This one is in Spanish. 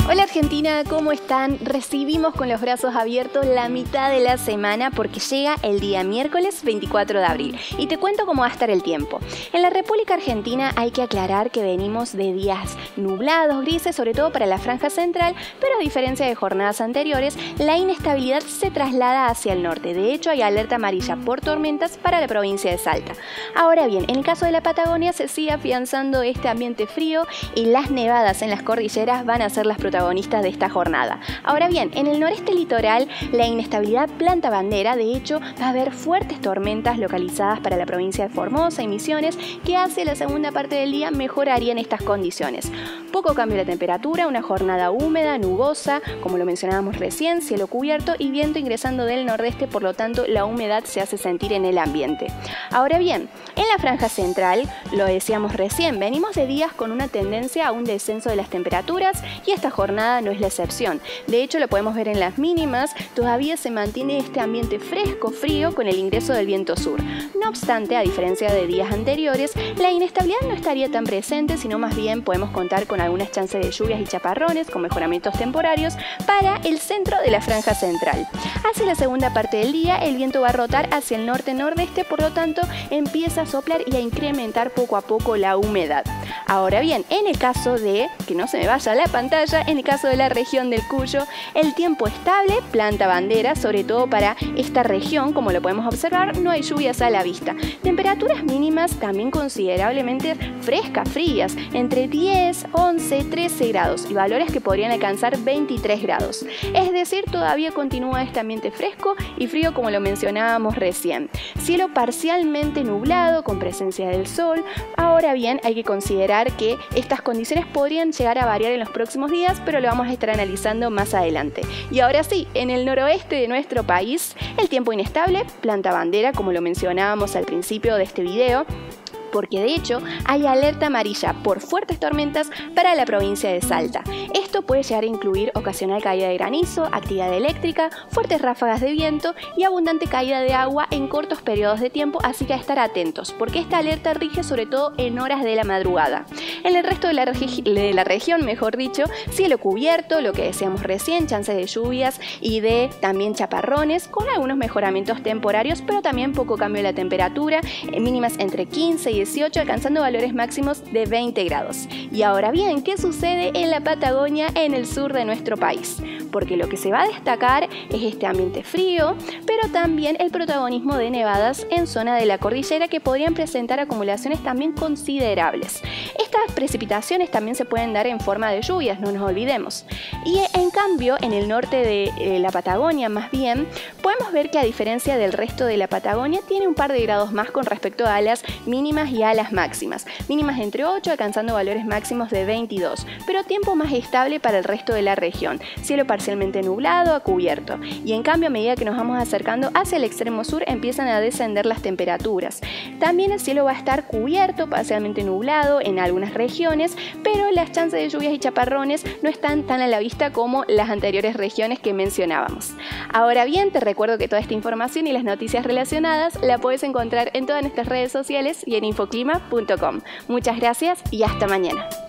Hola Argentina, ¿cómo están? Recibimos con los brazos abiertos la mitad de la semana porque llega el día miércoles 24 de abril. Y te cuento cómo va a estar el tiempo. En la República Argentina hay que aclarar que venimos de días nublados, grises, sobre todo para la franja central, pero a diferencia de jornadas anteriores, la inestabilidad se traslada hacia el norte. De hecho, hay alerta amarilla por tormentas para la provincia de Salta. Ahora bien, en el caso de la Patagonia se sigue afianzando este ambiente frío y las nevadas en las cordilleras van a ser las protagonistas de esta jornada. Ahora bien, en el noreste litoral la inestabilidad planta bandera. De hecho, va a haber fuertes tormentas localizadas para la provincia de Formosa y Misiones, que hacia la segunda parte del día mejorarían estas condiciones. Poco cambio de temperatura, una jornada húmeda, nubosa, como lo mencionábamos recién, cielo cubierto y viento ingresando del nordeste, por lo tanto la humedad se hace sentir en el ambiente. Ahora bien, en la franja central, lo decíamos recién, venimos de días con una tendencia a un descenso de las temperaturas y esta jornada no es la excepción. De hecho, lo podemos ver en las mínimas, todavía se mantiene este ambiente fresco, frío, con el ingreso del viento sur. No obstante, a diferencia de días anteriores, la inestabilidad no estaría tan presente, sino más bien podemos contar con algunas chances de lluvias y chaparrones con mejoramientos temporarios para el centro de la franja central. Hacia la segunda parte del día, el viento va a rotar hacia el norte-nordeste, por lo tanto, empieza a soplar y a incrementar poco a poco la humedad. Ahora bien, en el caso de, que no se me vaya la pantalla, en el caso de la región del Cuyo, el tiempo estable planta bandera, sobre todo para esta región, como lo podemos observar, no hay lluvias a la vista. Temperaturas mínimas también considerablemente frescas, frías, entre 10, 11, 13 grados y valores que podrían alcanzar 23 grados. Es decir, todavía continúa este ambiente fresco y frío como lo mencionábamos recién. Cielo parcialmente nublado con presencia del sol. Ahora bien, hay que considerar que estas condiciones podrían llegar a variar en los próximos días, pero lo vamos a estar analizando más adelante. Y ahora sí, en el noroeste de nuestro país, el tiempo inestable planta bandera, como lo mencionábamos al principio de este video, porque de hecho hay alerta amarilla por fuertes tormentas para la provincia de Salta. Esto puede llegar a incluir ocasional caída de granizo, actividad eléctrica, fuertes ráfagas de viento y abundante caída de agua en cortos periodos de tiempo, así que a estar atentos, porque esta alerta rige sobre todo en horas de la madrugada. En el resto de la región, mejor dicho, cielo cubierto, lo que decíamos recién, chances de lluvias y de también chaparrones, con algunos mejoramientos temporarios, pero también poco cambio de la temperatura, mínimas entre 15 y 18, alcanzando valores máximos de 20 grados. Y ahora bien, ¿qué sucede en la Patagonia, en el sur de nuestro país? Porque lo que se va a destacar es este ambiente frío, pero también el protagonismo de nevadas en zona de la cordillera que podrían presentar acumulaciones también considerables. Estas precipitaciones también se pueden dar en forma de lluvias, no nos olvidemos. Y en cambio, en el norte de la Patagonia, más bien, podemos ver que a diferencia del resto de la Patagonia, tiene un par de grados más con respecto a las mínimas y a las máximas. Mínimas entre 8, alcanzando valores máximos de 22, pero tiempo más estable para el resto de la región. Cielo parcialmente nublado a cubierto. Y en cambio, a medida que nos vamos acercando hacia el extremo sur, empiezan a descender las temperaturas. También el cielo va a estar cubierto, parcialmente nublado en algunas regiones, pero las chances de lluvias y chaparrones no están tan a la vista como las anteriores regiones que mencionábamos. Ahora bien, te recuerdo que toda esta información y las noticias relacionadas la puedes encontrar en todas nuestras redes sociales y en infoclima.com. Muchas gracias y hasta mañana.